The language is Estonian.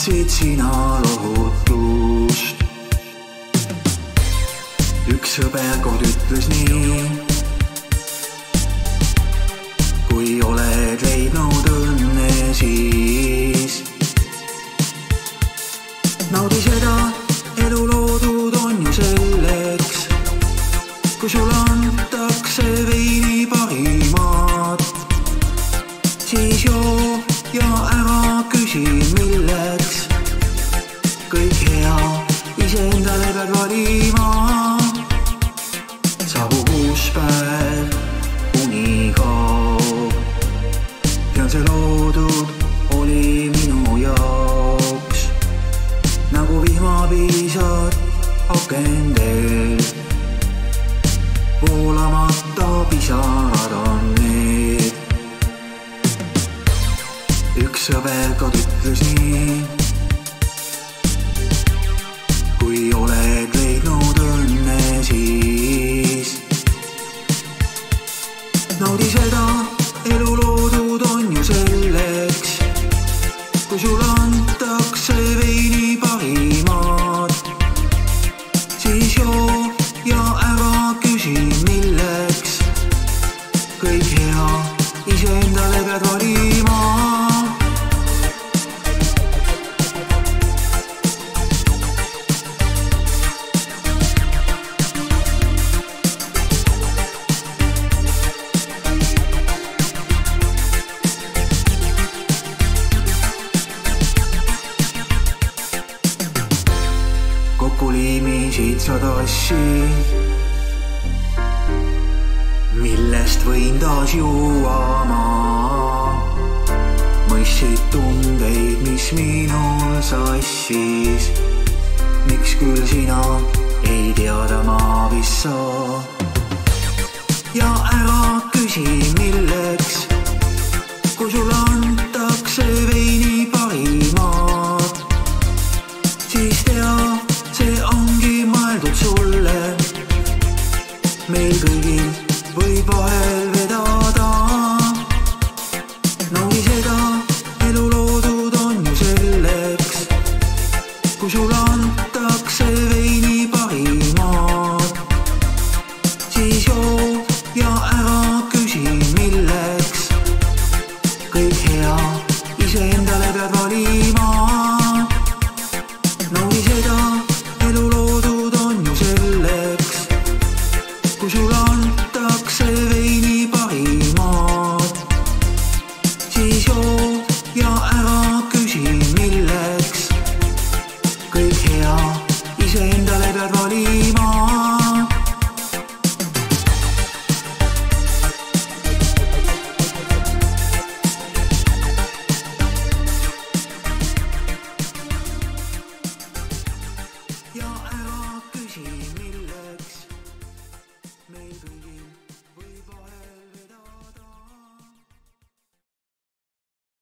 tahtsid sina lohutust. Üks sõber kord ütles nii: kui oled leidnud õnne, siis naudi seda, elu loodud on ju selleks. Kui sul antakse veini parimat, siis joo ja ära küsi milleks. Kõik hea iseendale pead valima. Saabub uus päev, uni kaob. Tean, see loodud oli minu jaoks nagu vihmapiisad akendel. Voolamata pisarad on need. Üks sõber kord ütles nii: kui oled leidnud õnne, siis naudi seda, elu loodud on ju selleks. Kui sul antakse veini parimat, siis joo ja ära küsi milleks. Kõik hea iseendale pead valima. Kokku liimisid sa tassi, millest võin taas juua ma. Mõistsid tundeid, mis minul sassis. Miks küll sina ei teada ma vist saa. Ja ära küsi